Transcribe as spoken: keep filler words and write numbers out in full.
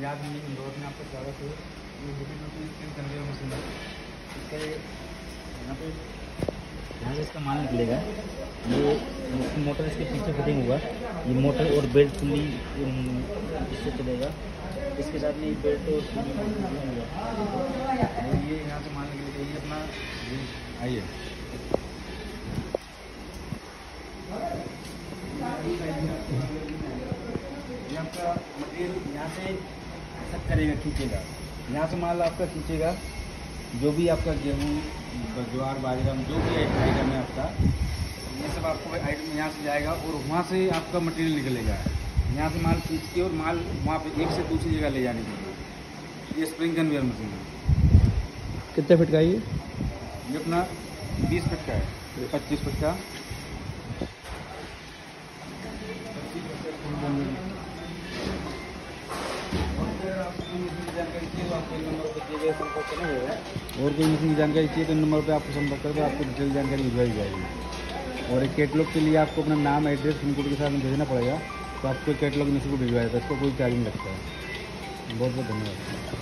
पंजाब में इंदौर में आपका स्वागत है। ये heavy duty spin conveyor machine है। इसका यहाँ पे यहाँ से इसका माल निकलेगा। ये मोटर इसके पीछे फिटिंग हुआ। ये मोटर और बेल्ट पुली इससे चलेगा। इसके साथ में बेल्ट और पुली होगा। ये यहाँ से माल निकलेगा। ये अपना आइए ये आपका मटेरियल यहाँ से सब करेगा, खींचेगा। यहाँ से माल आपका खींचेगा। जो भी आपका गेहूँ, ज्वार, बाजरा, जो भी आइटम है आपका, ये सब आपको आइटम यहाँ से जाएगा और वहाँ से आपका मटेरियल निकलेगा। यहाँ से माल खींच के और माल वहाँ पे एक से दूसरी जगह ले जाने के लिए ये स्प्रिंग कन्वेयर मशीन है। कितने फीट का है ये? ये अपना बीस फीट का है, पच्चीस फीट का। जानकारी चाहिए तो आपको नंबर पर दिए गए संपर्क करना होगा। और कोई मशीन की जानकारी चाहिए तो नंबर पे आपको संपर्क करके आपको डिटेल जानकारी भिजवाई जाएगी। और एक कैटलॉग के लिए आपको अपना नाम, एड्रेस, पिन कोड के साथ में भेजना पड़ेगा। तो आपको कैटलॉग में से को भिजवाया था। इसको कोई चार्ज नहीं लगता है। बहुत बहुत धन्यवाद।